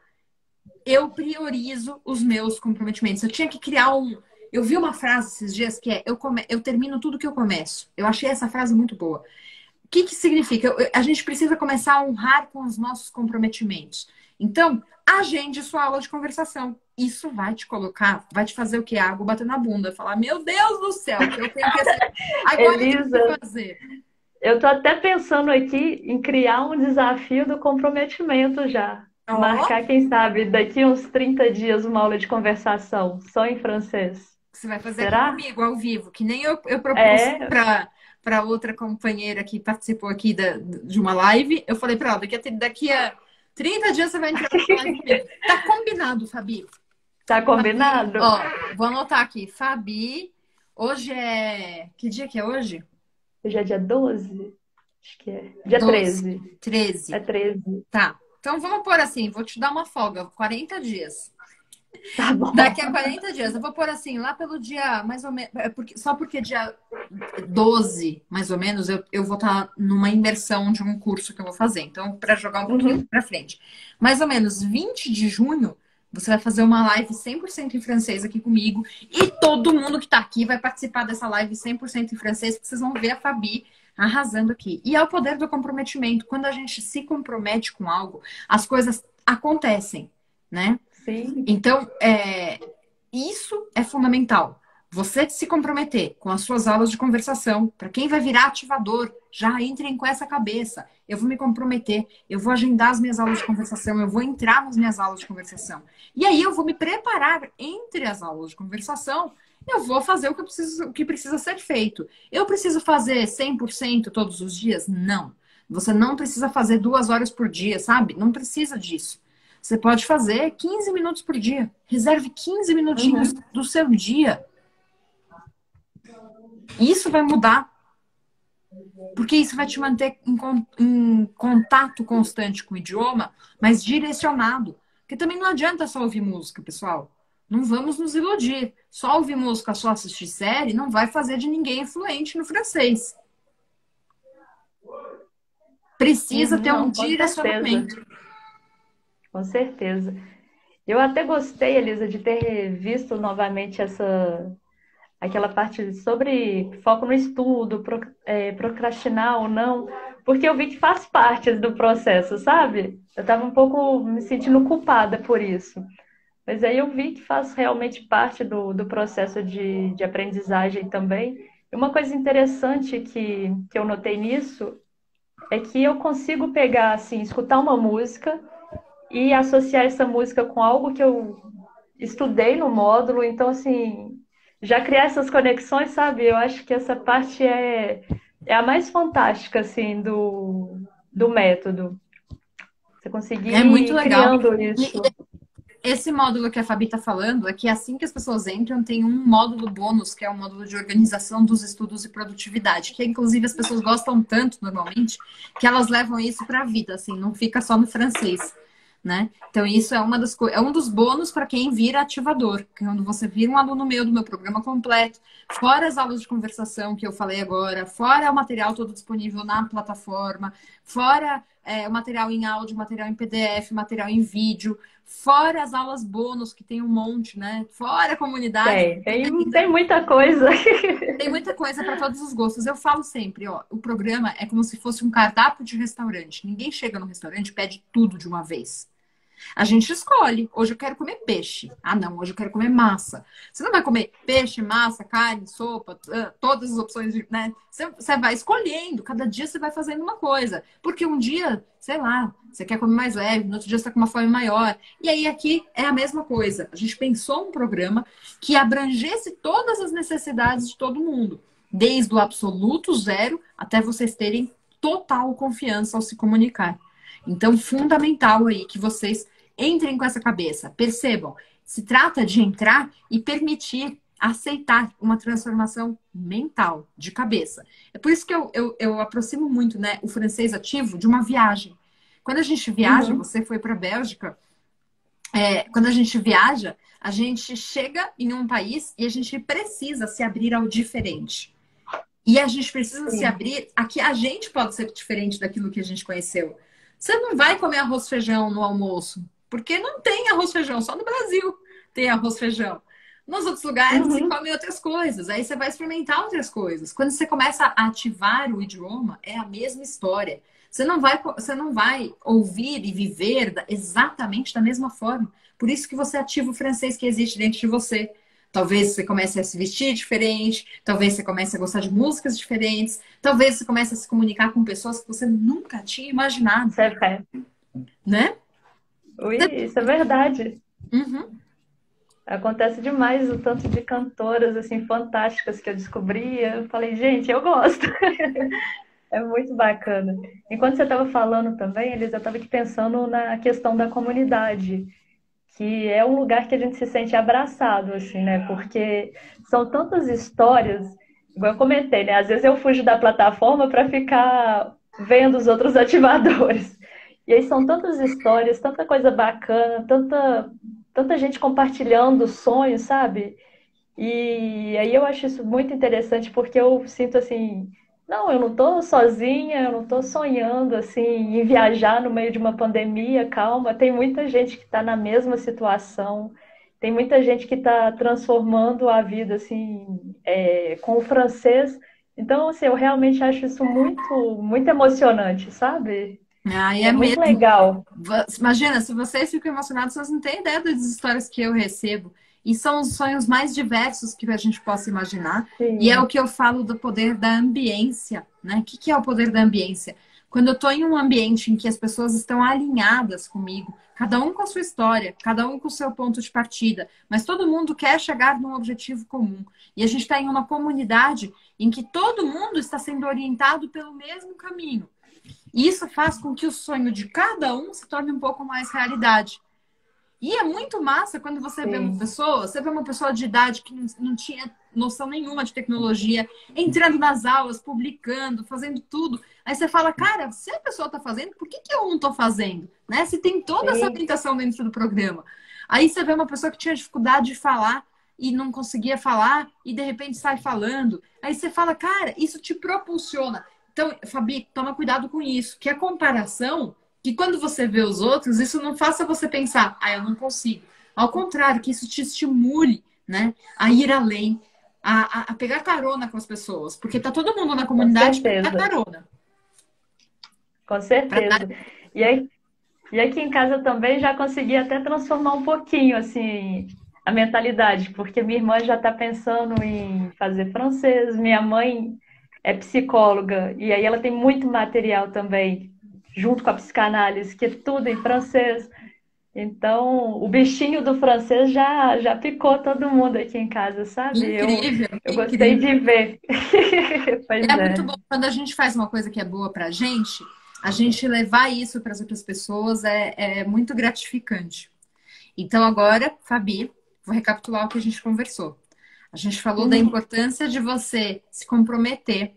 Eu priorizo os meus comprometimentos. Eu tinha que criar um... Eu vi uma frase esses dias que é eu, come... eu termino tudo que eu começo. Eu achei essa frase muito boa. O que que significa? Eu... A gente precisa começar a honrar com os nossos comprometimentos. Então, agende sua aula de conversação. Isso vai te colocar, vai te fazer o quê? Água bater na bunda. Falar, meu Deus do céu, que eu tenho que fazer. Agora eu tenho que fazer. Eu tô até pensando aqui em criar um desafio do comprometimento já. Oh. Marcar, quem sabe, daqui uns trinta dias uma aula de conversação, só em francês. Você vai fazer Será? aqui comigo, ao vivo, que nem eu, eu propus É. para para outra companheira que participou aqui da, de uma live. Eu falei para ela, daqui a, daqui a trinta dias você vai entrar na live comigo. Tá combinado, Fabi. Tá combinado? Fabi, ó, vou anotar aqui. Fabi, hoje é... Que dia que é hoje? Hoje é dia doze? Acho que é. Dia doze. treze. treze. É treze. Tá. Então vamos pôr assim, vou te dar uma folga, quarenta dias. Tá bom. Daqui a quarenta dias. Eu vou pôr assim, lá pelo dia, mais ou menos... É porque, só porque dia doze, mais ou menos, eu, eu vou estar numa imersão de um curso que eu vou fazer. Então, para jogar um pouquinho Uhum. pra frente. Mais ou menos vinte de junho, você vai fazer uma live cem por cento em francês aqui comigo. E todo mundo que tá aqui vai participar dessa live cem por cento em francês, porque vocês vão ver a Fabi arrasando aqui. E é o poder do comprometimento. Quando a gente se compromete com algo, as coisas acontecem, né? Sim. Então, é, Isso é fundamental. Você se comprometer com as suas aulas de conversação. Para quem vai virar ativador, já entrem com essa cabeça. Eu vou me comprometer, eu vou agendar as minhas aulas de conversação, eu vou entrar nas minhas aulas de conversação. E aí eu vou me preparar entre as aulas de conversação. Eu vou fazer o que, eu preciso, o que precisa ser feito. Eu preciso fazer cem por cento todos os dias? Não. Você não precisa fazer duas horas por dia, sabe? Não precisa disso. Você pode fazer quinze minutos por dia. Reserve quinze minutinhos Uhum. do seu dia. Isso vai mudar, porque isso vai te manter em, em contato constante com o idioma, mas direcionado. Porque também não adianta só ouvir música, pessoal. Não vamos nos iludir. Só ouvir música, só assistir série, não vai fazer de ninguém fluente no francês. Precisa Uhum. ter um Não, com certeza. direcionamento. Com certeza. Eu até gostei, Elisa, de ter visto novamente essa aquela parte sobre foco no estudo, pro, é, procrastinar ou não, porque eu vi que faz parte do processo, sabe? Eu estava um pouco me sentindo culpada por isso. Mas aí eu vi que faz realmente parte do, do processo de, de aprendizagem também. E uma coisa interessante que, que eu notei nisso é que eu consigo pegar, assim, escutar uma música e associar essa música com algo que eu estudei no módulo. Então, assim, já criar essas conexões, sabe? Eu acho que essa parte é, é a mais fantástica, assim, do, do método. Você conseguir É muito ir legal. criando E isso. esse módulo que a Fabi está falando é que assim que as pessoas entram, tem um módulo bônus, que é o módulo de organização dos estudos e produtividade, que inclusive as pessoas gostam tanto normalmente, que elas levam isso para a vida, assim, não fica só no francês, né? Então isso é uma das é um dos bônus para quem vira ativador, que é quando você vira um aluno meu do meu programa completo, fora as aulas de conversação que eu falei agora, fora o material todo disponível na plataforma, fora é, o material em áudio, material em P D F, material em vídeo, fora as aulas bônus, que tem um monte, né? Fora a comunidade, Tem, tem tem, ainda tem muita coisa. tem muita coisa para todos os gostos. Eu falo sempre, ó, o programa é como se fosse um cardápio de restaurante. Ninguém chega no restaurante e pede tudo de uma vez. A gente escolhe. Hoje eu quero comer peixe. Ah, não, hoje eu quero comer massa. Você não vai comer peixe, massa, carne, sopa, todas as opções, de, né? Você, você vai escolhendo. Cada dia você vai fazendo uma coisa. Porque um dia, sei lá, você quer comer mais leve, no outro dia você está com uma fome maior. E aí aqui é a mesma coisa. A gente pensou um programa que abrangesse todas as necessidades de todo mundo. Desde o absoluto zero até vocês terem total confiança ao se comunicar. Então, fundamental aí que vocês entrem com essa cabeça. Percebam, se trata de entrar e permitir aceitar uma transformação mental, de cabeça. É por isso que eu, eu, eu aproximo muito, né, o francês ativo de uma viagem. Quando a gente viaja, Uhum. você foi para a Bélgica, é, quando a gente viaja, a gente chega em um país e a gente precisa se abrir ao diferente. E a gente precisa se Sim. abrir a que a gente pode ser diferente daquilo que a gente conheceu. Você não vai comer arroz e feijão no almoço, porque não tem arroz e feijão, só no Brasil tem arroz e feijão. Nos outros lugares se Uhum. come outras coisas, aí você vai experimentar outras coisas. Quando você começa a ativar o idioma, é a mesma história. Você não vai, você não vai ouvir e viver exatamente da mesma forma. Por isso que você ativa o francês que existe dentro de você. Talvez você comece a se vestir diferente, talvez você comece a gostar de músicas diferentes, talvez você comece a se comunicar com pessoas que você nunca tinha imaginado, Isso é fé. né? Ui, isso é verdade. Uhum. Acontece demais o tanto de cantoras assim fantásticas que eu descobri. Eu falei, gente, eu gosto. É muito bacana. Enquanto você estava falando também, Elisa, eu estava aqui pensando na questão da comunidade, que é um lugar que a gente se sente abraçado, assim, né? Porque são tantas histórias, igual eu comentei, né? Às vezes eu fujo da plataforma para ficar vendo os outros ativadores. E aí são tantas histórias, tanta coisa bacana, tanta, tanta gente compartilhando sonhos, sabe? E aí eu acho isso muito interessante porque eu sinto assim, não, eu não tô sozinha, eu não tô sonhando assim em viajar no meio de uma pandemia, calma, tem muita gente que está na mesma situação, tem muita gente que está transformando a vida assim é, com o francês. Então, assim, eu realmente acho isso muito, muito emocionante, sabe? Ah, e É é muito mesmo. legal. Imagina, se vocês ficam emocionados, vocês não têm ideia das histórias que eu recebo. E são os sonhos mais diversos que a gente possa imaginar. Sim. E é o que eu falo do poder da ambiência, né? O que que é o poder da ambiência? Quando eu estou em um ambiente em que as pessoas estão alinhadas comigo, cada um com a sua história, cada um com o seu ponto de partida, mas todo mundo quer chegar num objetivo comum. E a gente está em uma comunidade em que todo mundo está sendo orientado pelo mesmo caminho. E isso faz com que o sonho de cada um se torne um pouco mais realidade. E é muito massa quando você Sim. vê uma pessoa, você vê uma pessoa de idade que não, não tinha noção nenhuma de tecnologia, entrando nas aulas, publicando, fazendo tudo. Aí você fala, cara, se a pessoa está fazendo, por que, que eu não estou fazendo? Né? Se tem toda essa Sim. orientação dentro do programa. Aí você vê uma pessoa que tinha dificuldade de falar e não conseguia falar e de repente sai falando. Aí você fala, cara, isso te propulsiona. Então, Fabi, toma cuidado com isso, que a comparação, que quando você vê os outros, isso não faça você pensar, ah, eu não consigo. Ao contrário, que isso te estimule, né, a ir além, a, a, a pegar carona com as pessoas, porque tá todo mundo na comunidade para pegar carona. Com certeza. E, aí, e aqui em casa eu também já consegui até transformar um pouquinho, assim, a mentalidade, porque minha irmã já está pensando em fazer francês, minha mãe é psicóloga, e aí ela tem muito material também, junto com a psicanálise, que é tudo em francês. Então, o bichinho do francês já, já picou todo mundo aqui em casa, sabe? Incrível, eu, eu incrível. gostei de ver. Pois é, é muito bom quando a gente faz uma coisa que é boa pra gente, a gente levar isso para as outras pessoas é, é muito gratificante. Então, agora, Fabi, vou recapitular o que a gente conversou. A gente falou uhum. da importância de você se comprometer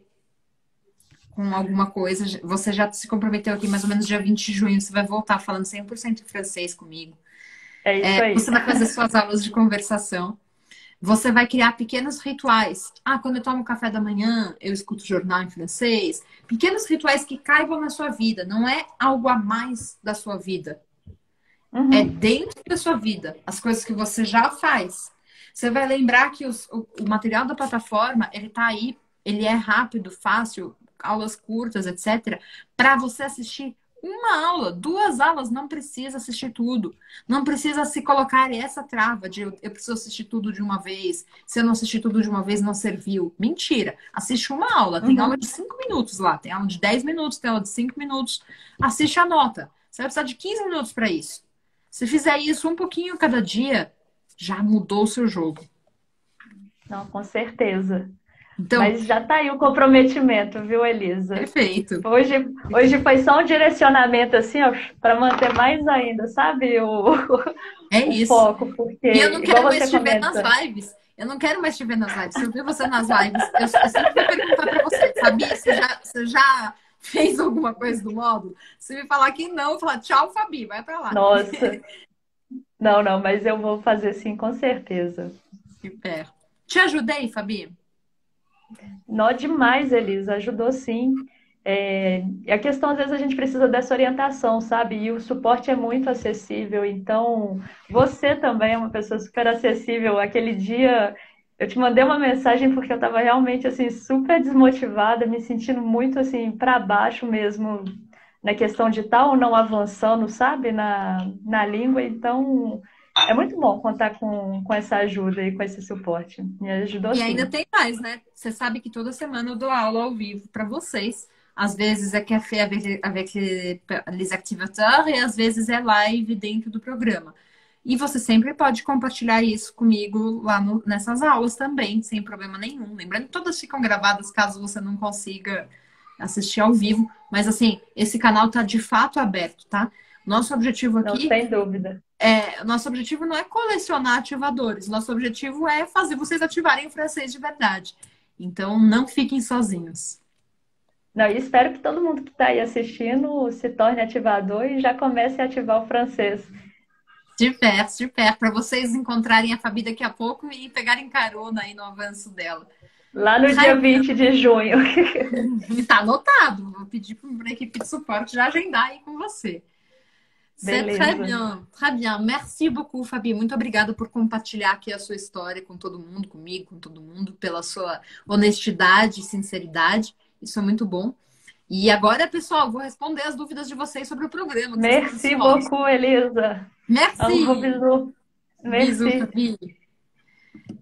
com alguma coisa. Você já se comprometeu aqui mais ou menos dia vinte de junho. Você vai voltar falando cem por cento em francês comigo. É isso é, aí. Você vai fazer suas aulas de conversação. Você vai criar pequenos rituais. Ah, quando eu tomo café da manhã, eu escuto jornal em francês. Pequenos rituais que caibam na sua vida. Não é algo a mais da sua vida. Uhum. É dentro da sua vida. As coisas que você já faz. Você vai lembrar que os, o, o material da plataforma, ele tá aí. Ele é rápido, fácil, aulas curtas, etcétera. Para você assistir uma aula, duas aulas, não precisa assistir tudo. Não precisa se colocar essa trava de eu, eu preciso assistir tudo de uma vez. Se eu não assistir tudo de uma vez, não serviu. Mentira. Assiste uma aula. Tem uhum. aula de cinco minutos lá. Tem aula de dez minutos, tem aula de cinco minutos. Assiste a nota. Você vai precisar de quinze minutos para isso. Se fizer isso um pouquinho cada dia, já mudou o seu jogo. Não, com certeza. Então, mas já tá aí o comprometimento, viu, Elisa? Perfeito. Hoje, hoje foi só um direcionamento, assim, ó, para manter mais ainda, sabe, o, é o isso. foco. Porque, e eu não quero mais te ver comenta... nas lives. Eu não quero mais te ver nas lives. Se eu ver você nas lives, eu, eu sempre vou perguntar para você, sabia? Você já, você já fez alguma coisa do módulo? Se me falar que não, eu falar tchau, Fabi, vai para lá. Nossa. Não, não, mas eu vou fazer sim, com certeza. Super. Te ajudei, Fabi? Não, demais, Elisa. Ajudou sim. É, a questão, às vezes, a gente precisa dessa orientação, sabe? E o suporte é muito acessível. Então, você também é uma pessoa super acessível. Aquele dia, eu te mandei uma mensagem porque eu estava realmente, assim, super desmotivada, me sentindo muito, assim, para baixo mesmo, na questão de estar ou não avançando, sabe? Na, na língua. Então, é muito bom contar com, com essa ajuda e com esse suporte. Me ajudou E sim. ainda tem mais, né? Você sabe que toda semana eu dou aula ao vivo para vocês. Às vezes é café avec, avec les activateurs e às vezes é live dentro do programa. E você sempre pode compartilhar isso comigo lá no, nessas aulas também, sem problema nenhum. Lembrando que todas ficam gravadas caso você não consiga assistir ao vivo. Mas assim, esse canal tá de fato aberto, tá? Nosso objetivo aqui... Não, sem dúvida. É, nosso objetivo não é colecionar ativadores. Nosso objetivo é fazer vocês ativarem o francês de verdade. Então, não fiquem sozinhos. Não, e espero que todo mundo que está aí assistindo se torne ativador e já comece a ativar o francês. De perto, de perto. Para vocês encontrarem a Fabi daqui a pouco e pegarem carona aí no avanço dela. Lá no dia vinte de junho. Está anotado. Vou pedir para a equipe de suporte já agendar aí com você. C'est très bien, très bien. Merci beaucoup, Fabi. Muito obrigada por compartilhar aqui a sua história com todo mundo, comigo, com todo mundo, pela sua honestidade e sinceridade. Isso é muito bom. E agora, pessoal, vou responder as dúvidas de vocês sobre o programa. Merci beaucoup, Elisa. Merci. Um bisou. Merci. Bisous, Fabi.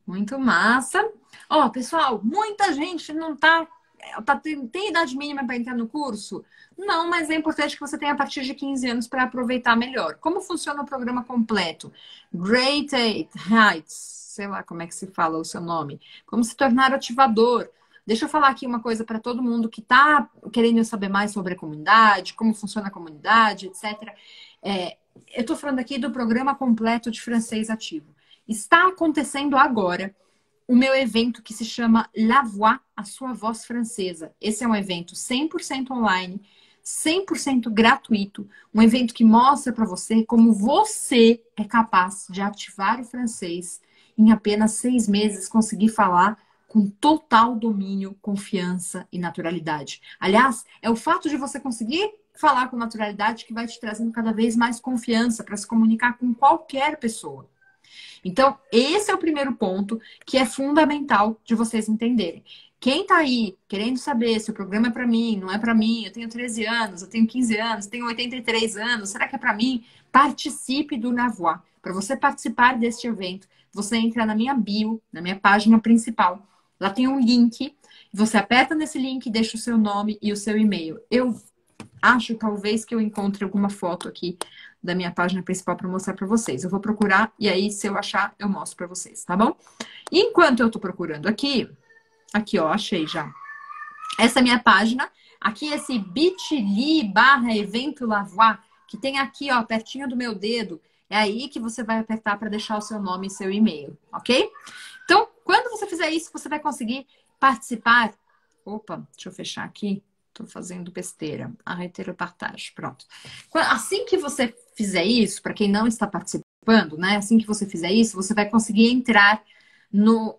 Muito massa. Ó, pessoal, muita gente não tá, tá tem, tem idade mínima para entrar no curso? Não, mas é importante que você tenha a partir de quinze anos para aproveitar melhor. Como funciona o programa completo? Great Heights, sei lá como é que se fala o seu nome. Como se tornar ativador. Deixa eu falar aqui uma coisa para todo mundo que está querendo saber mais sobre a comunidade, como funciona a comunidade, etcétera. É, eu estou falando aqui do programa completo de francês ativo. Está acontecendo agora o meu evento que se chama La Voix, a sua voz francesa. Esse é um evento cem por cento online, cem por cento gratuito, um evento que mostra para você como você é capaz de ativar o francês em apenas seis meses, conseguir falar com total domínio, confiança e naturalidade. Aliás, é o fato de você conseguir falar com naturalidade que vai te trazendo cada vez mais confiança para se comunicar com qualquer pessoa. Então, esse é o primeiro ponto que é fundamental de vocês entenderem. Quem tá aí querendo saber se o programa é para mim, não é para mim, eu tenho treze anos, eu tenho quinze anos, eu tenho oitenta e três anos, será que é para mim? Participe do La Voix. Para você participar deste evento, você entra na minha bio, na minha página principal. Lá tem um link, você aperta nesse link e deixa o seu nome e o seu e-mail. Eu acho talvez que eu encontre alguma foto aqui da minha página principal para mostrar para vocês. Eu vou procurar e aí, se eu achar, eu mostro para vocês, tá bom? E enquanto eu tô procurando aqui, aqui ó, achei já. Essa é a minha página. Aqui esse bit.ly barra evento La Voix, que tem aqui ó, pertinho do meu dedo. É aí que você vai apertar para deixar o seu nome e seu e-mail, ok? Então, quando você fizer isso, você vai conseguir participar. Opa, deixa eu fechar aqui. Estou fazendo besteira. Arrêter o partage. Pronto. Assim que você fizer isso, para quem não está participando, né? Assim que você fizer isso, você vai conseguir entrar no...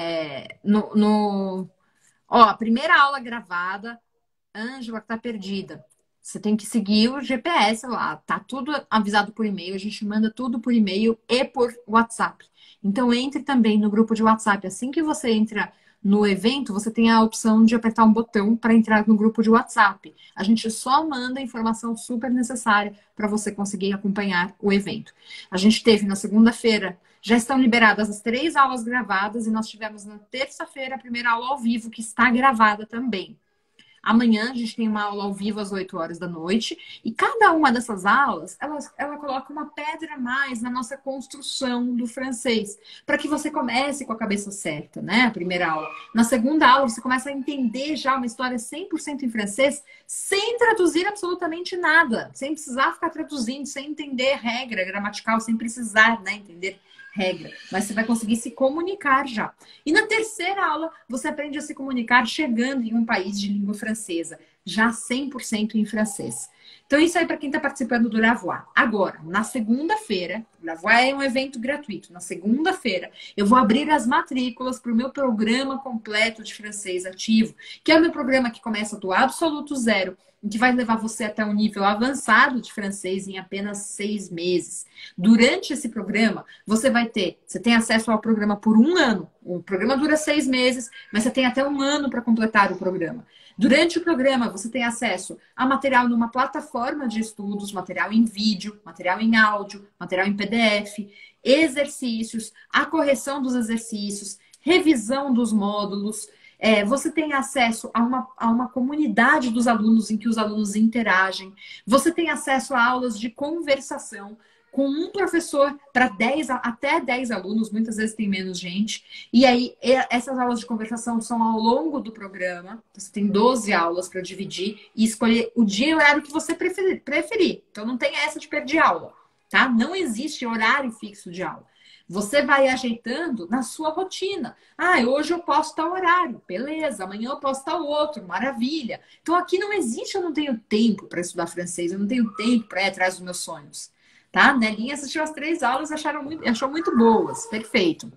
É, no, no... Ó, a primeira aula gravada, Ângela que tá perdida. Você tem que seguir o G P S lá. Tá tudo avisado por e-mail. A gente manda tudo por e-mail e por WhatsApp. Então, entre também no grupo de WhatsApp. Assim que você entra no evento, você tem a opção de apertar um botão para entrar no grupo de WhatsApp. A gente só manda a informação super necessária para você conseguir acompanhar o evento. A gente teve na segunda-feira, já estão liberadas as três aulas gravadas e nós tivemos na terça-feira a primeira aula ao vivo, que está gravada também. Amanhã a gente tem uma aula ao vivo às oito horas da noite. E cada uma dessas aulas, ela, ela coloca uma pedra a mais na nossa construção do francês. Para que você comece com a cabeça certa, né? A primeira aula. Na segunda aula, você começa a entender já uma história cem por cento em francês, sem traduzir absolutamente nada. Sem precisar ficar traduzindo, sem entender regra gramatical, sem precisar, né, entender regra, mas você vai conseguir se comunicar já. E na terceira aula, você aprende a se comunicar chegando em um país de língua francesa, já cem por cento em francês. Então, isso aí para quem está participando do La Voix. Agora, na segunda-feira, o La Voix é um evento gratuito. Na segunda-feira, eu vou abrir as matrículas para o meu programa completo de francês ativo, que é o meu programa que começa do absoluto zero, que vai levar você até um nível avançado de francês em apenas seis meses. Durante esse programa, você vai ter, você tem acesso ao programa por um ano. O programa dura seis meses, mas você tem até um ano para completar o programa. Durante o programa, você tem acesso a material numa plataforma de estudos, material em vídeo, material em áudio, material em P D F, exercícios, a correção dos exercícios, revisão dos módulos. É, você tem acesso a uma, a uma comunidade dos alunos em que os alunos interagem. Você tem acesso a aulas de conversação com um professor para dez, até dez alunos, muitas vezes tem menos gente. E aí, essas aulas de conversação são ao longo do programa. Você tem doze aulas para dividir e escolher o dia e o horário que você preferir. preferir. Então, não tem essa de perder aula, tá? Não existe horário fixo de aula. Você vai ajeitando na sua rotina. Ah, hoje eu posso tal horário. Beleza, amanhã eu posso tal outro. Maravilha. Então, aqui não existe, eu não tenho tempo para estudar francês. Eu não tenho tempo para ir atrás dos meus sonhos. Tá? Nelinha assistiu as três aulas e acharam muito, achou muito boas. Perfeito.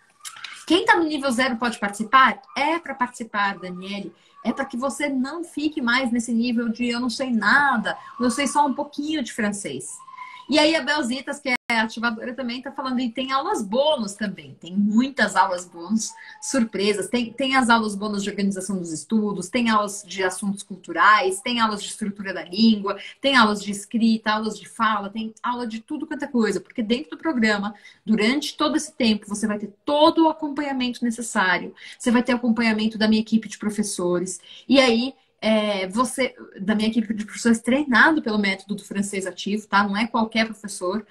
Quem está no nível zero pode participar? É para participar, Daniele. É para que você não fique mais nesse nível de eu não sei nada, eu sei só um pouquinho de francês. E aí a Belzitas, que é ativadora também está falando, e tem aulas bônus também, tem muitas aulas bônus, surpresas, tem, tem as aulas bônus de organização dos estudos, tem aulas de assuntos culturais, tem aulas de estrutura da língua, tem aulas de escrita, aulas de fala, tem aula de tudo quanto é coisa, porque dentro do programa, durante todo esse tempo, você vai ter todo o acompanhamento necessário, você vai ter acompanhamento da minha equipe de professores, e aí É, você, da minha equipe de professores treinado pelo método do francês ativo, tá? Não é qualquer professor.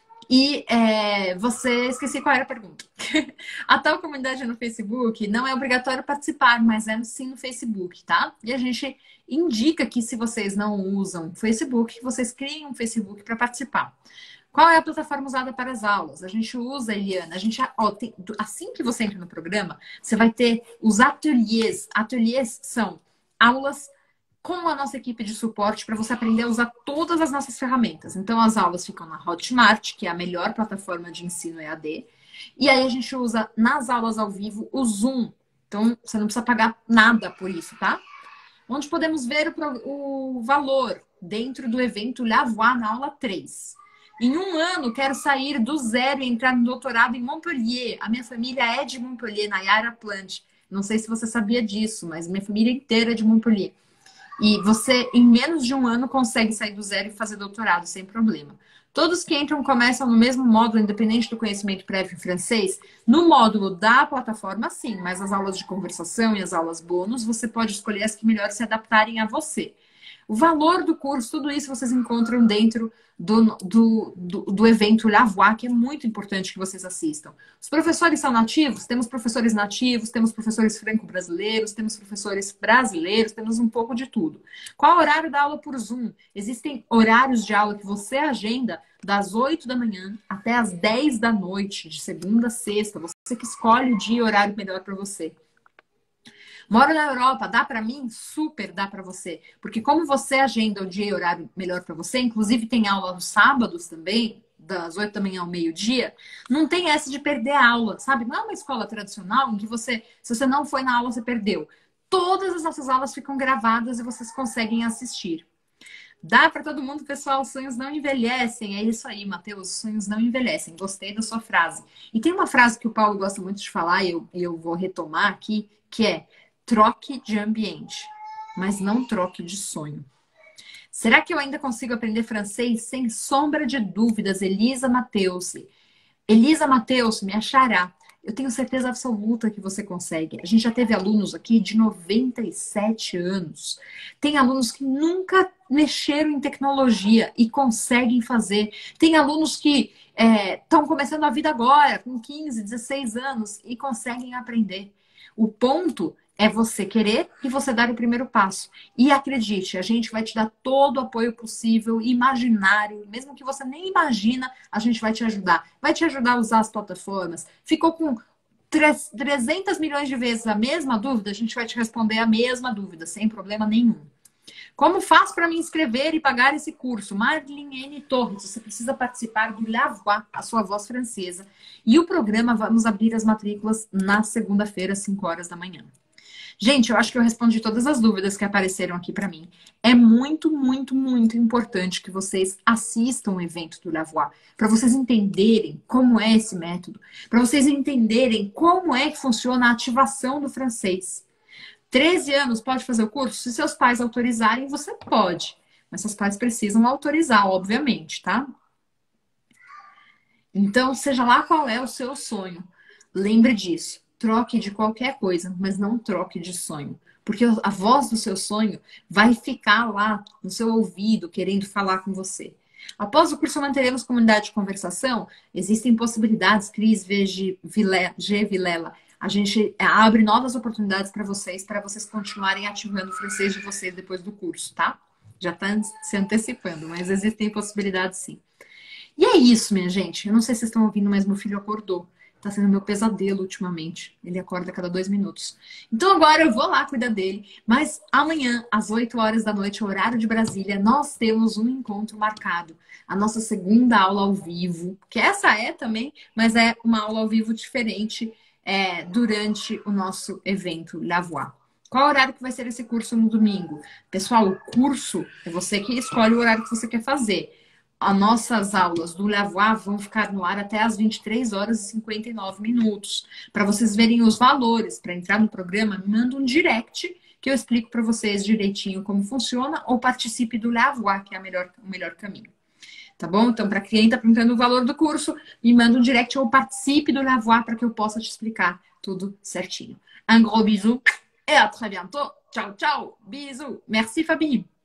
E é, você, esqueci qual era a pergunta. A tal comunidade no Facebook não é obrigatório participar, mas é sim no Facebook, tá? E a gente indica que se vocês não usam o Facebook, vocês criem um Facebook para participar. Qual é a plataforma usada para as aulas? A gente usa, Eliana, a gente, ó, tem, assim que você entra no programa, você vai ter os ateliês. Ateliês são aulas com a nossa equipe de suporte para você aprender a usar todas as nossas ferramentas. Então, as aulas ficam na Hotmart, que é a melhor plataforma de ensino E A D. E aí, a gente usa nas aulas ao vivo o Zoom. Então, você não precisa pagar nada por isso, tá? Onde podemos ver o, o valor dentro do evento Lavoie na aula três. Em um ano, quero sair do zero e entrar no doutorado em Montpellier. A minha família é de Montpellier, Nayara Plant. Não sei se você sabia disso, mas minha família inteira é de Montpellier. E você, em menos de um ano, consegue sair do zero e fazer doutorado sem problema. Todos que entram começam no mesmo módulo, independente do conhecimento prévio em francês. No módulo da plataforma, sim, mas as aulas de conversação e as aulas bônus, você pode escolher as que melhor se adaptarem a você. O valor do curso, tudo isso vocês encontram dentro do, do, do, do evento Lavoie, que é muito importante que vocês assistam. Os professores são nativos? Temos professores nativos, temos professores franco-brasileiros, temos professores brasileiros, temos um pouco de tudo. Qual é o horário da aula por Zoom? Existem horários de aula que você agenda das oito da manhã até as dez da noite, de segunda a sexta. Você que escolhe o dia e horário melhor para você. Moro na Europa, dá para mim? Super dá para você. Porque como você agenda o dia e horário melhor para você, inclusive tem aula nos sábados também, das oito da manhã ao meio-dia, não tem essa de perder a aula, sabe? Não é uma escola tradicional em que você, se você não foi na aula, você perdeu. Todas as nossas aulas ficam gravadas e vocês conseguem assistir. Dá para todo mundo, pessoal, os sonhos não envelhecem. É isso aí, Matheus, os sonhos não envelhecem. Gostei da sua frase. E tem uma frase que o Paulo gosta muito de falar, e eu, eu vou retomar aqui, que é: troque de ambiente, mas não troque de sonho. Será que eu ainda consigo aprender francês? Sem sombra de dúvidas, Elisa Matheus. Elisa Matheus, me achará. Eu tenho certeza absoluta que você consegue. A gente já teve alunos aqui de noventa e sete anos. Tem alunos que nunca mexeram em tecnologia e conseguem fazer. Tem alunos que estão é, começando a vida agora, com quinze, dezesseis anos, e conseguem aprender. O ponto é você querer e você dar o primeiro passo. E acredite, a gente vai te dar todo o apoio possível, imaginário, mesmo que você nem imagina, a gente vai te ajudar. Vai te ajudar a usar as plataformas. Ficou com trezentos milhões de vezes a mesma dúvida? A gente vai te responder a mesma dúvida, sem problema nenhum. Como faço para me inscrever e pagar esse curso? Marlene N. Torres, você precisa participar do Lavoie, a sua voz francesa. E o programa, vamos abrir as matrículas na segunda-feira, às cinco horas da manhã. Gente, eu acho que eu respondi todas as dúvidas que apareceram aqui para mim. É muito, muito, muito importante que vocês assistam o evento do Lavoie, para vocês entenderem como é esse método, para vocês entenderem como é que funciona a ativação do francês. treze anos, pode fazer o curso? Se seus pais autorizarem, você pode. Mas seus pais precisam autorizar, obviamente, tá? Então, seja lá qual é o seu sonho, lembre disso. Troque de qualquer coisa, mas não troque de sonho. Porque a voz do seu sonho vai ficar lá no seu ouvido, querendo falar com você. Após o curso, manteremos comunidade de conversação. Existem possibilidades, Cris G. Vilela. A gente abre novas oportunidades para vocês, para vocês continuarem ativando o francês de vocês depois do curso, tá? Já está se antecipando, mas existem possibilidades sim. E é isso, minha gente. Eu não sei se vocês estão ouvindo, mas meu filho acordou. Tá sendo meu pesadelo ultimamente. Ele acorda a cada dois minutos. Então agora eu vou lá cuidar dele. Mas amanhã, às oito horas da noite, horário de Brasília, nós temos um encontro marcado. A nossa segunda aula ao vivo. Que essa é também, mas é uma aula ao vivo diferente é, durante o nosso evento Lavoie. Qual horário que vai ser esse curso no domingo? Pessoal, o curso é você que escolhe o horário que você quer fazer. as nossas aulas do Lavoie vão ficar no ar até as vinte e três horas e cinquenta e nove minutos. Para vocês verem os valores, para entrar no programa, me manda um direct que eu explico para vocês direitinho como funciona, ou participe do Lavoie, que é a melhor, o melhor caminho. Tá bom? Então, para quem está perguntando o valor do curso, me manda um direct ou participe do Lavoie para que eu possa te explicar tudo certinho. Un gros bisou et à très bientôt. Ciao, ciao. Bisous. Merci, Fabi.